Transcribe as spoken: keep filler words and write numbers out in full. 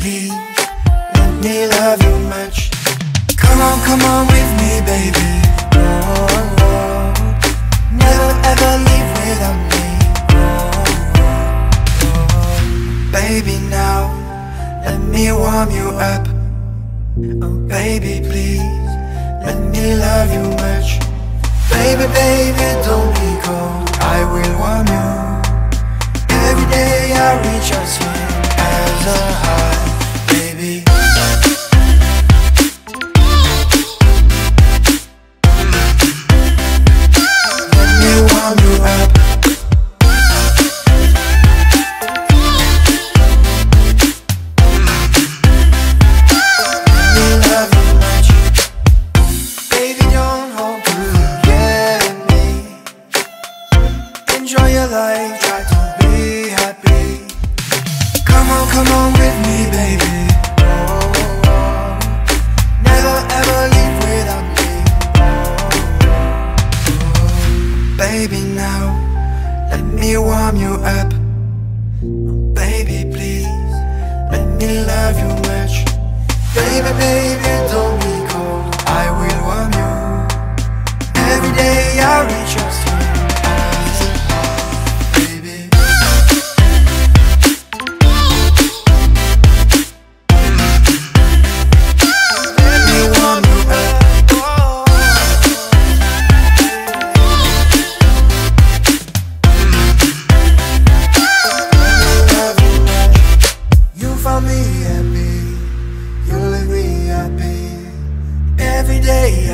please, let me love you much. Come on, come on with me, baby. Oh, oh, oh. Never ever leave without me. Oh, oh, oh. Baby, now let me warm you up. Oh, baby, please, let me love you much. Baby, baby, don't be cold, I will warm you. Every day I reach out swing as a high, baby. Let me warm you up. Let me love you much. Baby, don't hold back, get me. Enjoy your life, try to be happy. Come on, come on with me, baby. Oh, oh, oh. Never ever leave without me. Oh, oh, oh. Baby, now let me warm you up. Oh, baby, please, let me love you much. Baby, baby, don't be cold, I will warm you. Every day I reach your skin as a heart, baby. Let me warm you up. Let me love you much. You found me happy, you leave me happy. Every day